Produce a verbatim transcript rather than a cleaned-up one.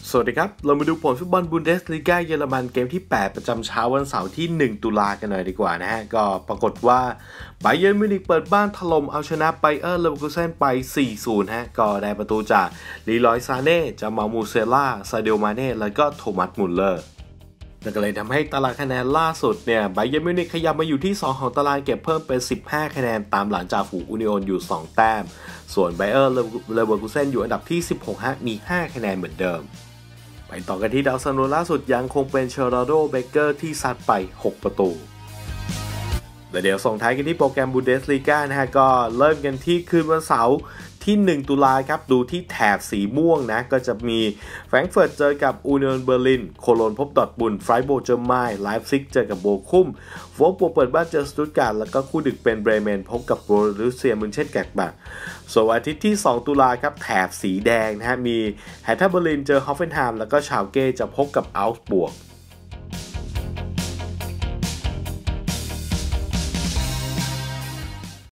สวัสดีครับเรามาดูผลฟุตบอลบุนเดสลีกาเยอรมันเกมที่แปดประจำเช้าวันเสาร์ที่หนึ่งตุลากันหน่อยดีกว่านะฮะก็ปรากฏว่าไบเยิร์นมิวนิกเปิดบ้านถล่มเอาชนะไบเออร์เลเวอร์คูเซนไป สี่ศูนย์ ฮะก็ได้ประตูจากลีรอยซาเน่จามามูเซล่าซาเดลมาเน่แล้วก็โทมัสมุลเลอร์นั่นก็เลยทำให้ตารางคะแนนล่าสุดเนี่ยไบเยิร์นมิวนิกขยับมาอยู่ที่สองของตารางเก็บเพิ่มเป็นสิบห้าคะแนนตามหลังจากฝูงอูนิโอนอยู่สองแต้มส่วนไบเออร์เลเวอร์คูเซนอยู่อันดับที่สิบหกฮะมีห้าคะแนนเหมือนเดิมไปต่อกันที่ดาวซันโวล่าสุดยังคงเป็นเชอร์โดเบเกอร์ที่ซัดไปหกประตูและเดี๋ยวส่งท้ายกันที่โปรแกรมบูเดสลีกานะฮะก็เริ่มกันที่คืนวันเสาร์ที่หนึ่งตุลาครับดูที่แถบสีม่วงนะก็จะมีแฟรงก์เฟิร์ตเจอกับอูเนียนเบอร์ลินโคโลนพบดอร์ทมุนด์ไฟร์โบร์กเจอร์ไมน์ไลฟ์ซิกเจอกับโบคุมโวล์ฟบวกเปิดบ้านเจอสตุตการ์ดแล้วก็คู่ดึกเป็นเบรเมนพบกับโบรูเซียมุนเช่นแกลบักส่วนวันอาทิตย์ที่สองตุลาครับแถบสีแดงนะฮะมีแฮร์ท่าเบอร์ลินเจอฮอฟเฟนไฮม์แล้วก็ชาวเก้จะพบกับอัลส์บวก